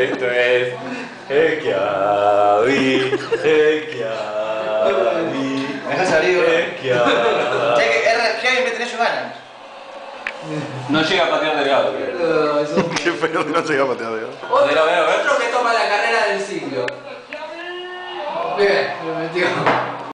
Esto es Ekiavi, Ekiavi. Me deja salir. Ekiavi. ¿Qué hay en tenés ganas? No llega a patear delgado, creo. Qué feo que no llega a patear, digo. A ver. Otro que toma la carrera del siglo. Bien, lo metió.